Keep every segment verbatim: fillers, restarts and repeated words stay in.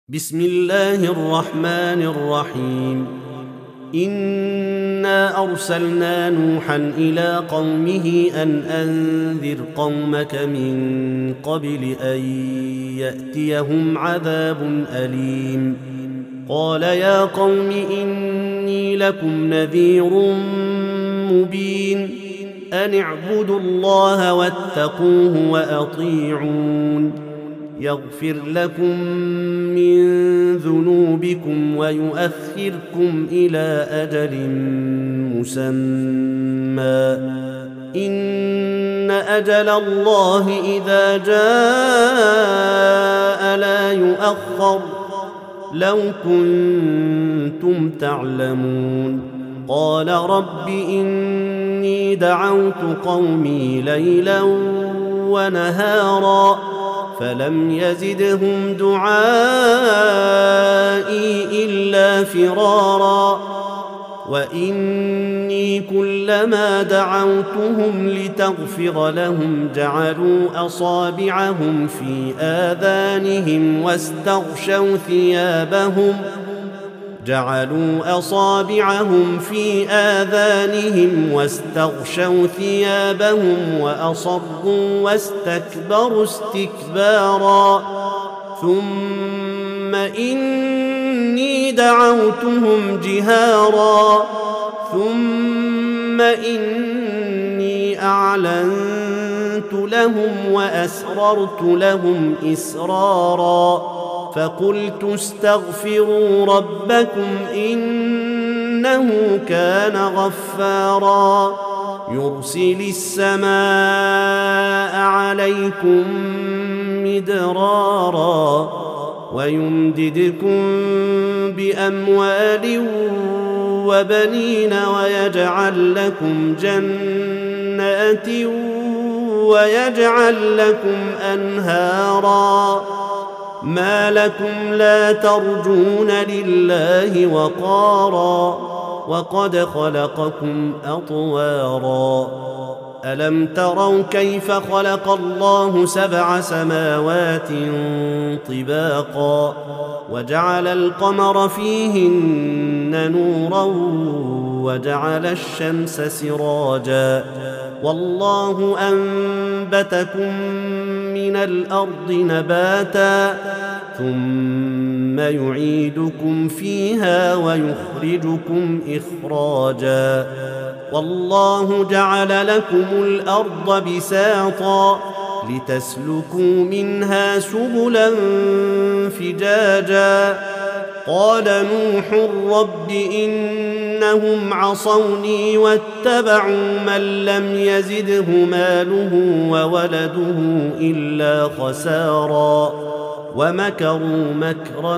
بسم الله الرحمن الرحيم. إنا أرسلنا نوحا إلى قومه أن أنذر قومك من قبل أن يأتيهم عذاب أليم. قال يا قوم إني لكم نذير مبين أن اعبدوا الله واتقوه وأطيعون يغفر لكم من ذنوبكم ويؤخركم إلى أجل مسمى إن أجل الله إذا جاء لا يؤخر لو كنتم تعلمون. قال رب إني دعوت قومي ليلا ونهارا فلم يزدهم دعائي إلا فرارا وإني كلما دعوتهم لتغفر لهم جعلوا أصابعهم في آذانهم واستغشوا ثيابهم جعلوا أصابعهم في آذانهم واستغشوا ثيابهم وأصروا واستكبروا استكبارا ثم إني دعوتهم جهارا ثم إني أعلنت لهم وأسررت لهم إسرارا فقلت استغفروا ربكم إنه كان غفارا يرسل السماء عليكم مدرارا ويمددكم بأموال وبنين ويجعل لكم جنات ويجعل لكم أنهارا ما لكم لا ترجون لله وقارا وقد خلقكم أطوارا ألم تروا كيف خلق الله سبع سماوات طباقا وجعل القمر فيهن نورا وجعل الشمس سراجا والله أنبتكم من الأرض نباتا ثم يعيدكم فيها ويخرجكم إخراجا والله جعل لكم الأرض بساطا لتسلكوا منها سبلا فجاجا قال نوح رب إنهم عصوني واتبعوا من لم يزده ماله وولده إلا خسارا ومكروا مكرا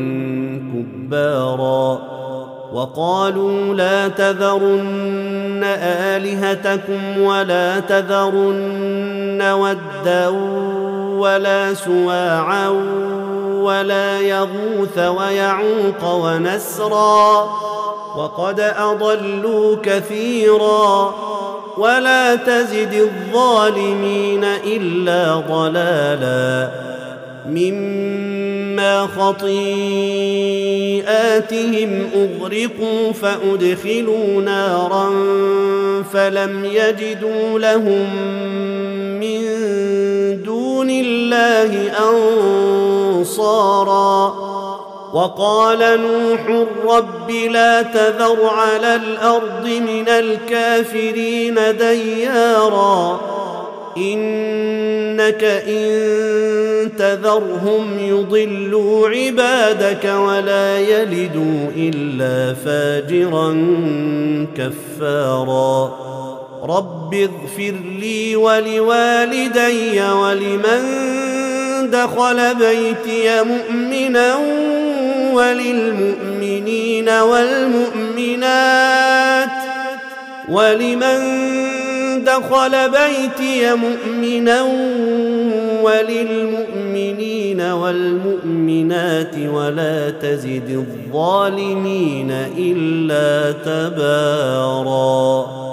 كبارا وقالوا لا تذرن آلهتكم ولا تذرن ودا ولا سواعا ولا يغوث ويعوق ونسرا وقد أضلوا كثيرا ولا تزد الظالمين إلا ضلالا مما خطيئاتهم أغرقوا فأدخلوا نارا فلم يجدوا لهم من دون الله أنصارا وقال نوح رب لا تذر على الأرض من الكافرين ديارا إنك إن تذرهم يضلوا عبادك ولا يلدوا إلا فاجرا كفارا رب اغفر لي ولوالدي ولمن دخل بيتي مؤمنا وللمؤمنين والمؤمنات ولمن دخل بيتي مؤمنا وللمؤمنين والمؤمنات ولا تزد الظالمين إلا تبارا.